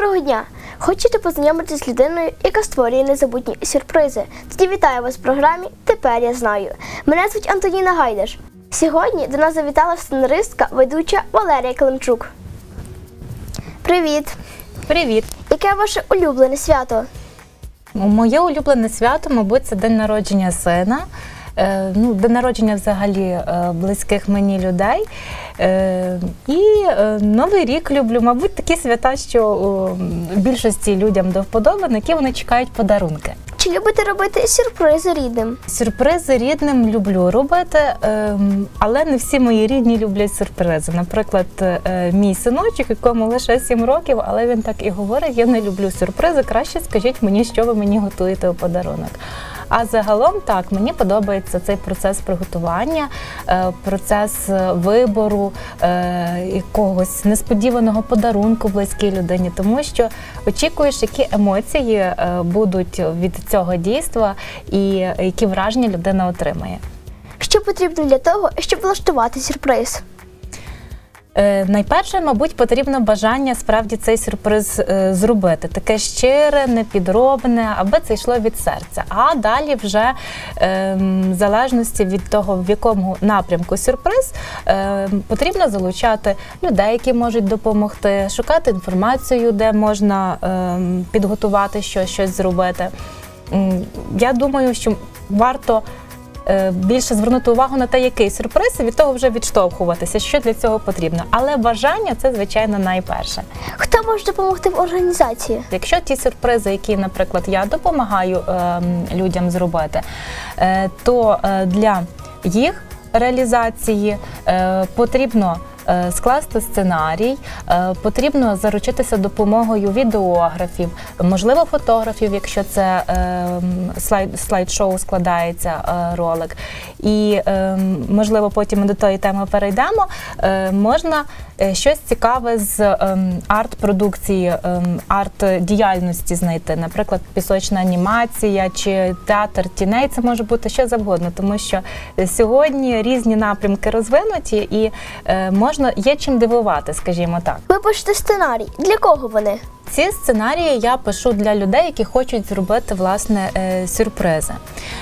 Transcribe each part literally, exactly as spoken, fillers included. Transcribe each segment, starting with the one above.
Доброго дня! Хочете познайомитися з людиною, яка створює незабутні сюрпризи? Тоді вітаю вас в програмі «Тепер я знаю». Мене звуть Антоніна Гайдаш. Сьогодні до нас завітала сценаристка, ведуча Валерія Климчук. Привіт! Привіт! Яке ваше улюблене свято? Моє улюблене свято, мабуть, це день народження сина. Е, ну, день народження взагалі е, близьких мені людей. Е, і е, Новий рік люблю. Мабуть, такі свята, що е, більшості людям до вподоби, на які вони чекають подарунки. Чи любите робити сюрпризи рідним? Сюрпризи рідним люблю робити, е, але не всі мої рідні люблять сюрпризи. Наприклад, е, мій синочок, якому лише сім років, але він так і говорить: я не люблю сюрпризи, краще скажіть мені, що ви мені готуєте у подарунок. А загалом, так, мені подобається цей процес приготування, процес вибору якогось несподіваного подарунку близькій людині, тому що очікуєш, які емоції будуть від цього дійства і які враження людина отримає. Що потрібно для того, щоб влаштувати сюрприз? Е, найперше, мабуть, потрібно бажання справді цей сюрприз е, зробити. Таке щире, непідробне, аби це йшло від серця. А далі вже, е, в залежності від того, в якому напрямку сюрприз, е, потрібно залучати людей, які можуть допомогти, шукати інформацію, де можна е, підготувати щось, щось зробити. Е, я думаю, що варто більше звернути увагу на те, який сюрприз, і від того вже відштовхуватися, що для цього потрібно. Але бажання – це, звичайно, найперше. Хто може допомогти в організації? Якщо ті сюрпризи, які, наприклад, я допомагаю е, людям зробити, е, то е, для їх реалізації е, потрібно скласти сценарій, потрібно заручитися допомогою відеографів, можливо, фотографів, якщо це слайд, слайд-шоу складається ролик. І, можливо, потім ми до тої теми перейдемо. Можна щось цікаве з арт-продукції, арт-діяльності знайти, наприклад, пісочна анімація чи театр тіней, це може бути що завгодно, тому що сьогодні різні напрямки розвинуті і можна, є чим дивувати, скажімо так. Ви пишете сценарій. Для кого вони? Ці сценарії я пишу для людей, які хочуть зробити, власне, сюрпризи.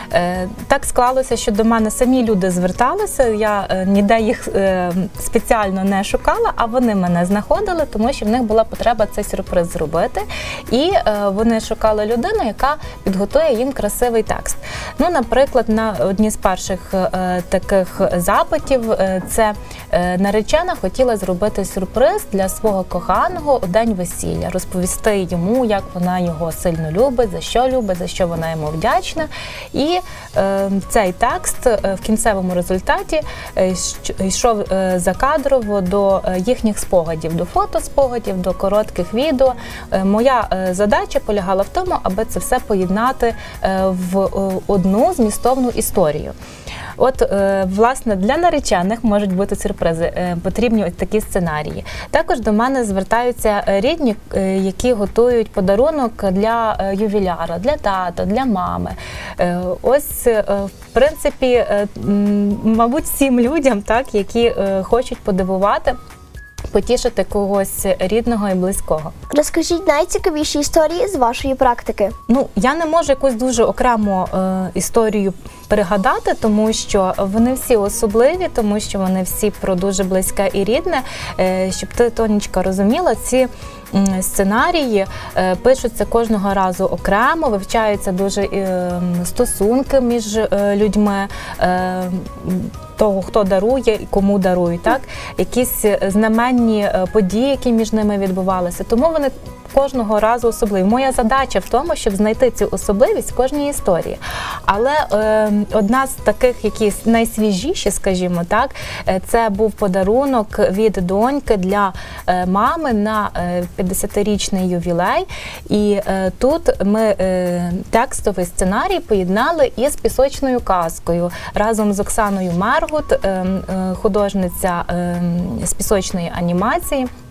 Так склалося, що до мене самі люди зверталися, я ніде їх спеціально не шукала, а вони мене знаходили, тому що в них була потреба цей сюрприз зробити. І вони шукали людину, яка підготує їм красивий текст. Ну, наприклад, на одній з перших таких запитів це наречена хотіла зробити сюрприз для свого коханого у день весілля, розповісти йому, як вона його сильно любить, за що любить, за що вона йому вдячна. І е, цей текст е, в кінцевому результаті е, йшов е, закадрово до е, їхніх спогадів, до фотоспогадів, до коротких відео. Е, моя е, задача полягала в тому, аби це все поєднати е, в е, одну змістовну історію. От, е, власне, для наречених можуть бути сюрпризи, е, потрібні ось такі сценарії. Також до мене звертаються рідні, е, які готують подарунок для е, ювіляра, для тата, для мами. Е, ось, е, в принципі, е, мабуть, всім людям, так, які е, хочуть подивувати, потішити когось рідного і близького. Розкажіть найцікавіші історії з вашої практики. Ну, я не можу якусь дуже окрему е, історію пригадати, тому що вони всі особливі, тому що вони всі про дуже близьке і рідне. Е, щоб ти, Тонечка, розуміла, ці м, сценарії е, пишуться кожного разу окремо, вивчаються дуже е, стосунки між е, людьми, е, того, хто дарує і кому дарують, так? Якісь знаменні події, які між ними відбувалися. Тому вони кожного разу особливі. Моя задача в тому, щоб знайти цю особливість в кожній історії. Але е, одна з таких, які найсвіжіші, скажімо так, це був подарунок від доньки для е, мами на е, п'ятдесятирічний ювілей. І е, тут ми е, текстовий сценарій поєднали із пісочною казкою разом з Оксаною Мергут, е, е, художниця е, з пісочної анімації.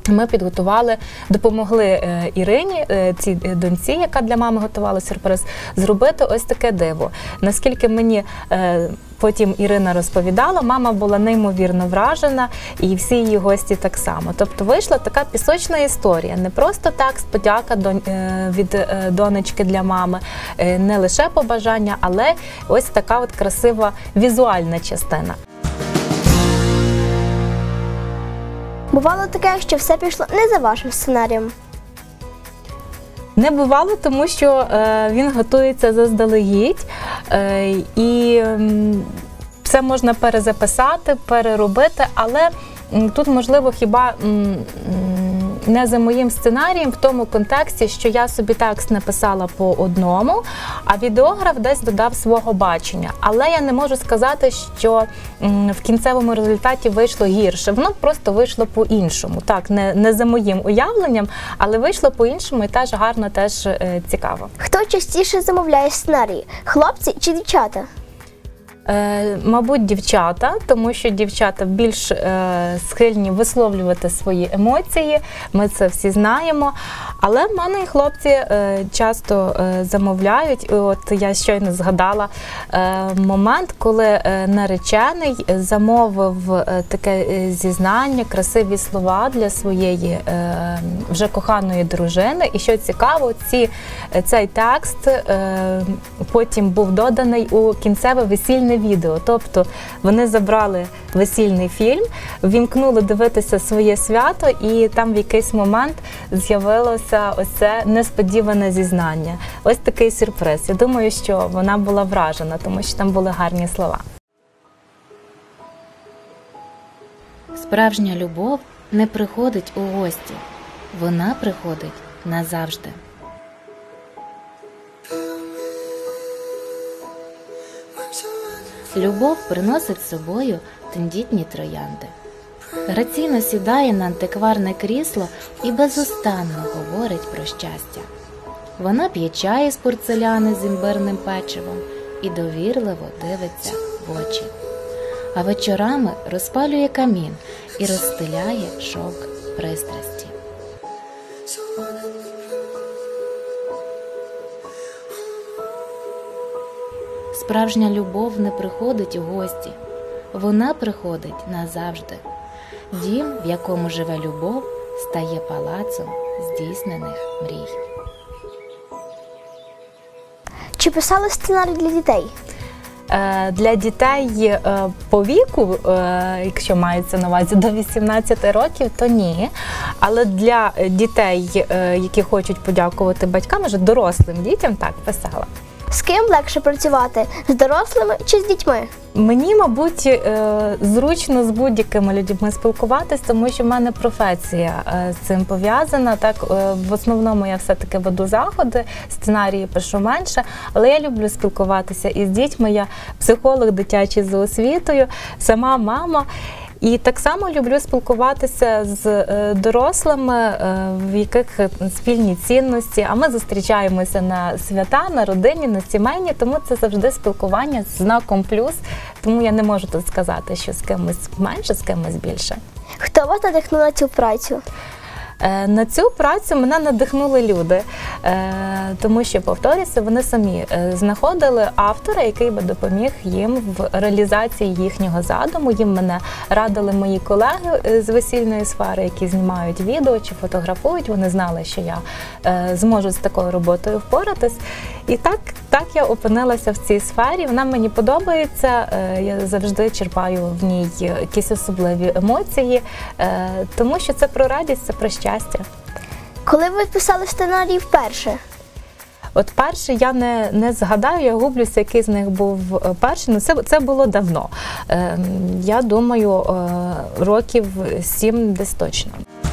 Ми підготували, допомогли е, Ірині, е, цій доньці, яка для мами готувала сюрприз, зробити ось таке диво. Наскільки мені е, потім Ірина розповідала, мама була неймовірно вражена, і всі її гості так само. Тобто вийшла така пісочна історія. Не просто так, подяка до, е, від е, донечки для мами, е, не лише побажання, але ось така от красива візуальна частина. Бувало таке, що все пішло не за вашим сценарієм? Не бувало, тому що е, він готується заздалегідь, е, і е, все можна перезаписати, переробити, але м, тут, можливо, хіба м, не за моїм сценарієм в тому контексті, що я собі текст написала по одному, а відеограф десь додав свого бачення. Але я не можу сказати, що м, в кінцевому результаті вийшло гірше. Воно просто вийшло по-іншому. Так, не, не за моїм уявленням, але вийшло по-іншому і теж гарно, теж е, цікаво. Хто частіше замовляє сценарії? Хлопці чи дівчата? Е, мабуть, дівчата, тому що дівчата більш е, схильні висловлювати свої емоції, ми це всі знаємо. Але в мене і хлопці е, часто е, замовляють. І от я щойно згадала е, момент, коли е, наречений замовив е, таке зізнання, красиві слова для своєї е, вже коханої дружини. І що цікаво, ці, цей текст е, потім був доданий у кінцеве весільне відео. Тобто вони забрали весільний фільм, вімкнули дивитися своє свято, і там в якийсь момент з'явилося ось це несподіване зізнання. Ось такий сюрприз. Я думаю, що вона була вражена, тому що там були гарні слова. Справжня любов не приходить у гості. Вона приходить назавжди. Любов приносить з собою тендітні троянди. Граційно сідає на антикварне крісло і безустанно говорить про щастя. Вона п'є чай з порцеляни з імбирним печивом і довірливо дивиться в очі. А вечорами розпалює камін і розстеляє шовк пристрасті. Справжня любов не приходить у гості, вона приходить назавжди. Дім, в якому живе любов, стає палацом здійснених мрій. Чи писали сценарій для дітей? Для дітей по віку, якщо мається на увазі до вісімнадцяти років, то ні. Але для дітей, які хочуть подякувати батькам, вже дорослим дітям, так, писала. З ким легше працювати? З дорослими чи з дітьми? Мені, мабуть, зручно з будь-якими людьми спілкуватись, тому що в мене професія з цим пов'язана. Так, в основному я все-таки веду заходи, сценарії пишу менше, але я люблю спілкуватися і з дітьми. Я психолог дитячий за освітою, сама мама. І так само люблю спілкуватися з дорослими, в яких спільні цінності, а ми зустрічаємося на свята, на родині, на сімейні, тому це завжди спілкування з знаком плюс, тому я не можу тут сказати, що з кимось менше, з кимось більше. Хто вас надихнув на цю працю? На цю працю мене надихнули люди, тому що, повторюся, вони самі знаходили автора, який би допоміг їм в реалізації їхнього задуму. Їм мене радили мої колеги з весільної сфери, які знімають відео чи фотографують. Вони знали, що я зможу з такою роботою впоратись. І так, так я опинилася в цій сфері. Вона мені подобається, я завжди черпаю в ній якісь особливі емоції, тому що це про радість, це про щастя. Коли ви писали сценарій вперше? От перший я не, не згадаю, я гублюся, який з них був перший, ну це, це було давно. Е, я думаю, е, років сім десь точно.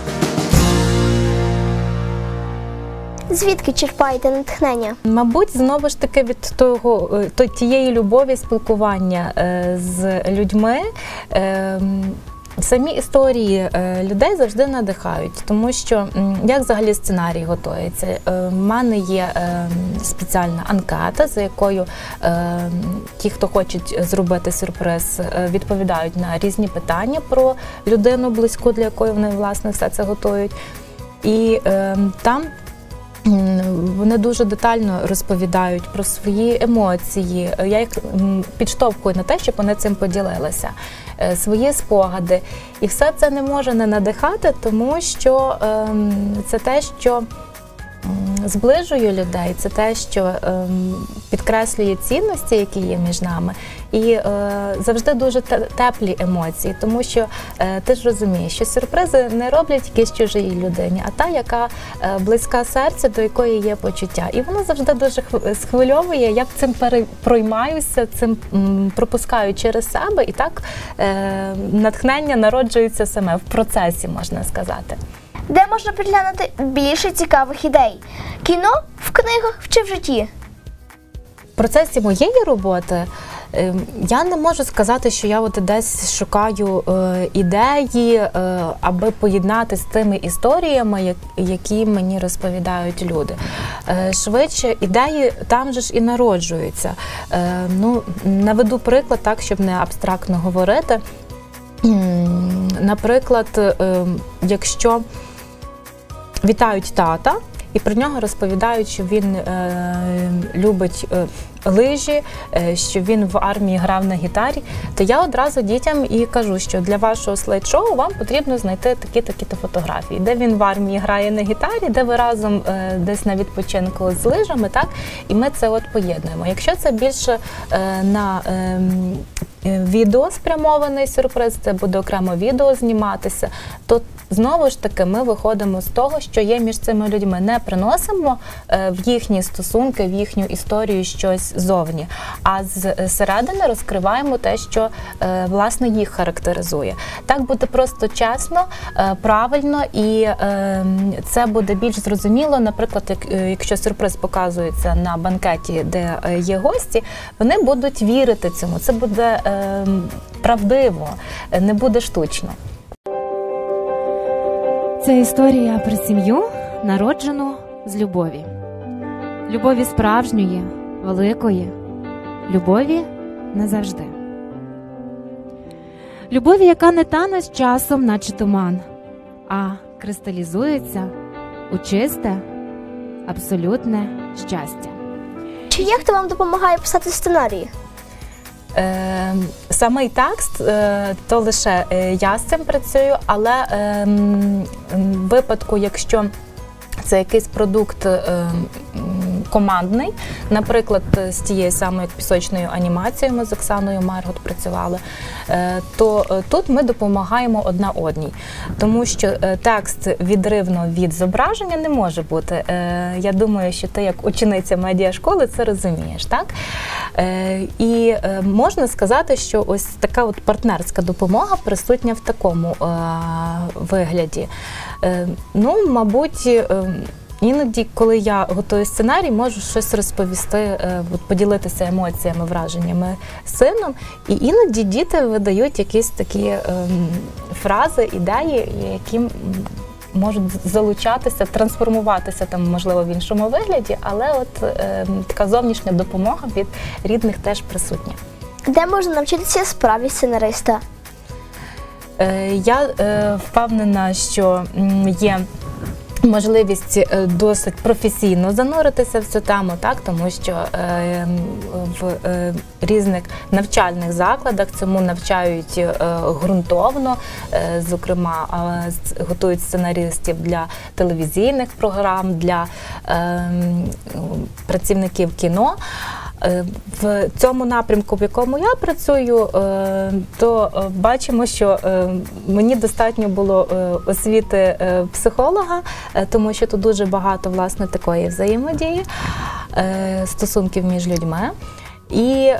Звідки черпаєте натхнення? Мабуть, знову ж таки від того, то, тієї любові, спілкування е, з людьми, е, Самі історії е, людей завжди надихають, тому що м, як взагалі сценарій готується. Е, в мене є е, спеціальна анкета, за якою е, ті, хто хочуть зробити сюрприз, е, відповідають на різні питання про людину близьку, для якої вони, власне, все це готують. І е, там вони дуже детально розповідають про свої емоції. Я їх підштовхую на те, щоб вони цим поділилися, свої спогади. І все це не може не надихати, тому що це те, що зближує людей, це те, що підкреслює цінності, які є між нами, і завжди дуже теплі емоції, тому що ти ж розумієш, що сюрпризи не роблять якійсь чужій людині, а та, яка близька серцю, до якої є почуття. І воно завжди дуже схвильовує, я цим перепроймаюся, цим пропускаю через себе, і так натхнення народжується саме в процесі, можна сказати. Де можна приглянути більше цікавих ідей? Кіно, в книгах чи в житті? В процесі моєї роботи я не можу сказати, що я от десь шукаю е, ідеї, е, аби поєднати з тими історіями, які мені розповідають люди. Е, швидше, ідеї там же ж і народжуються. Е, ну, наведу приклад, так, щоб не абстрактно говорити. Наприклад, е, якщо вітають тата, і про нього розповідають, що він е, любить е, лижі, е, що він в армії грав на гітарі, то я одразу дітям і кажу, що для вашого слайд-шоу вам потрібно знайти такі-такі-то фотографії, де він в армії грає на гітарі, де ви разом е, десь на відпочинку з лижами, так? І ми це от поєднуємо. Якщо це більше е, на е, відео спрямований сюрприз, це буде окремо відео зніматися, то знову ж таки ми виходимо з того, що є між цими людьми. Не приносимо в їхні стосунки, в їхню історію щось зовні, а зсередини розкриваємо те, що, власне, їх характеризує. Так буде просто чесно, правильно, і це буде більш зрозуміло. Наприклад, якщо сюрприз показується на банкеті, де є гості, вони будуть вірити цьому. Це буде правдиво, не буде штучно. Це історія про сім'ю, народжену з любові. Любові справжньої, великої, любові назавжди. Любові, яка не тане з часом, наче туман, а кристалізується у чисте, абсолютне щастя. Чи є хто вам допомагає писати сценарії? Е, самий текст, е, то лише е, я з цим працюю, але е, в випадку, якщо це якийсь продукт е, командний, наприклад, з тією самою пісочною анімацією ми з Оксаною Маргут працювали, е, то е, тут ми допомагаємо одна одній, тому що е, текст відривно від зображення не може бути. Е, я думаю, що ти як учениця медіашколи це розумієш, так? Е, і е, можна сказати, що ось така от партнерська допомога присутня в такому е, вигляді. Е, ну, мабуть, е, іноді, коли я готую сценарій, можу щось розповісти, е, от, поділитися емоціями, враженнями з сином, і іноді діти видають якісь такі е, фрази, ідеї, які можуть залучатися, трансформуватися там, можливо, в іншому вигляді, але от е, така зовнішня допомога від рідних теж присутня. Де можна навчитися справі сценариста? Е, я е, впевнена, що є можливість досить професійно зануритися в цю тему, так, тому що е, в е, різних навчальних закладах цьому навчають е, ґрунтовно, е, зокрема, е, готують сценаристів для телевізійних програм, для е, працівників кіно. В цьому напрямку, в якому я працюю, то бачимо, що мені достатньо було освіти психолога, тому що тут дуже багато, власне, такої взаємодії, стосунків між людьми. І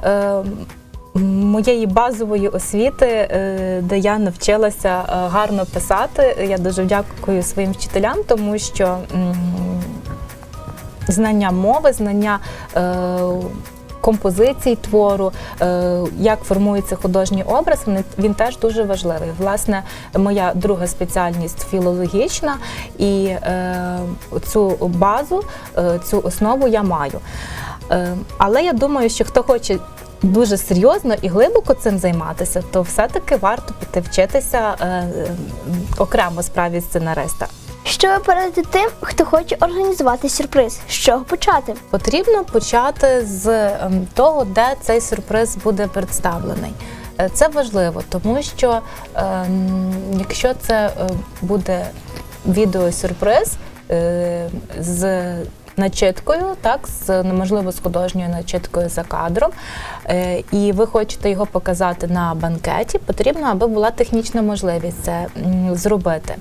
моєї базової освіти, де я навчилася гарно писати, я дуже дякую своїм вчителям, тому що знання мови, знання композицій твору, е, як формується художній образ, він, він теж дуже важливий. Власне, моя друга спеціальність філологічна, і е, цю базу, е, цю основу я маю. Е, але я думаю, що хто хоче дуже серйозно і глибоко цим займатися, то все-таки варто піти вчитися е, е, окремо справі сценариста. Що ви порадите тим, хто хоче організувати сюрприз? З чого почати? Потрібно почати з ем, того, де цей сюрприз буде представлений. Е, Це важливо, тому що ем, якщо це е, буде відеосюрприз е, з начиткою, так, з, можливо, з художньою начиткою за кадром, е, і ви хочете його показати на банкеті, потрібно, аби була технічна можливість це м, зробити.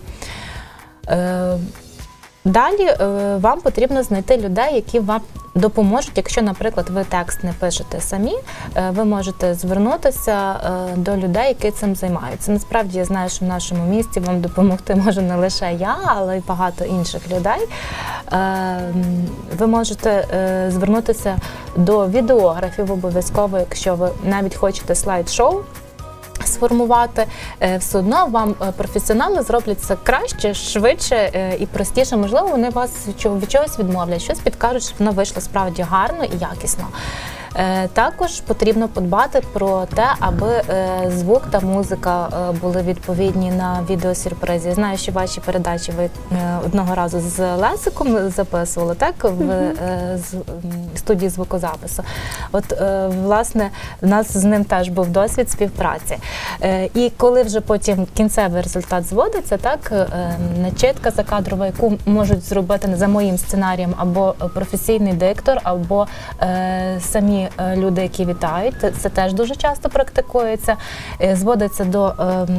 Е, Далі е, вам потрібно знайти людей, які вам допоможуть. Якщо, наприклад, ви текст не пишете самі, е, ви можете звернутися е, до людей, які цим займаються. Насправді, я знаю, що в нашому місті вам допомогти може не лише я, але й багато інших людей. Е, ви можете е, звернутися до відеографів обов'язково, якщо ви навіть хочете слайд-шоу сформувати, все одно вам професіонали зроблять це краще, швидше і простіше. Можливо, вони вас від чогось відмовлять, щось підкажуть, щоб воно вийшло справді гарно і якісно. Також потрібно подбати про те, аби звук та музика були відповідні на відеосюрпризі. Я знаю, що ваші передачі ви одного разу з Лесиком записували, так, в студії звукозапису. От, власне, в нас з ним теж був досвід співпраці. І коли вже потім кінцевий результат зводиться, так, начитка закадрова, яку можуть зробити за моїм сценарієм або професійний диктор, або самі люди, які вітають, це теж дуже часто практикується. Зводиться до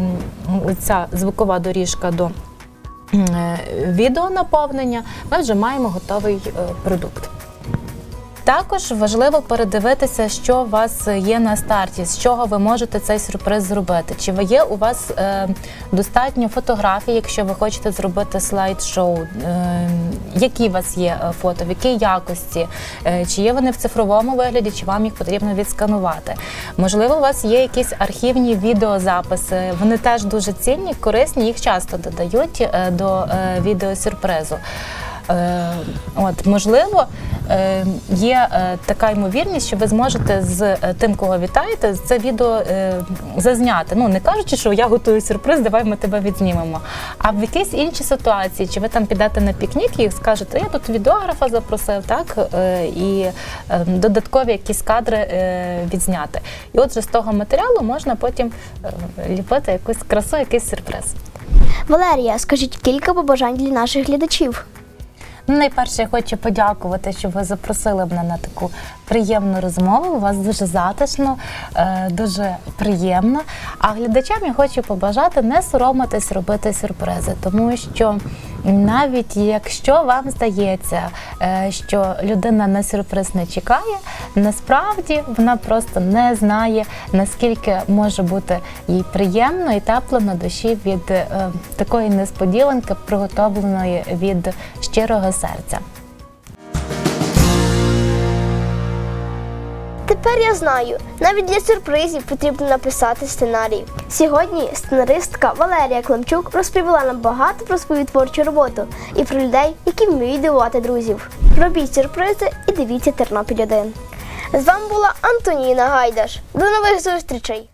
ця звукова доріжка до відеонаповнення, ми вже маємо готовий продукт. Також важливо передивитися, що у вас є на старті, з чого ви можете цей сюрприз зробити. Чи є у вас е, достатньо фотографій, якщо ви хочете зробити слайд-шоу, е, які у вас є фото, в якій якості, е, чи є вони в цифровому вигляді, чи вам їх потрібно відсканувати. Можливо, у вас є якісь архівні відеозаписи, вони теж дуже цінні, корисні, їх часто додають е, до е, відеосюрпризу. От, можливо, є така ймовірність, що ви зможете з тим, кого вітаєте, це відео зазняти. Ну, не кажучи, що я готую сюрприз, давай ми тебе відзнімемо. А в якійсь іншій ситуації, чи ви там підете на пікнік і скажете, я тут відеографа запросив, так, і додаткові якісь кадри відзняти. І от же з того матеріалу можна потім ліпити якусь красу, якийсь сюрприз. Валерія, скажіть кілька побажань для наших глядачів. Ну, найперше, я хочу подякувати, що ви запросили мене на таку приємну розмову. У вас дуже затишно, дуже приємно. А глядачам я хочу побажати не соромитись робити сюрпризи, тому що навіть якщо вам здається, що людина на сюрприз не чекає, насправді вона просто не знає, наскільки може бути їй приємно і тепло на душі від такої несподіванки, приготовленої від щирого серця. Тепер я знаю, навіть для сюрпризів потрібно написати сценарій. Сьогодні сценаристка Валерія Климчук розповіла нам багато про свою творчу роботу і про людей, які вміють дивувати друзів. Робіть сюрпризи і дивіться Тернопіль один. З вами була Антоніна Гайдаш. До нових зустрічей!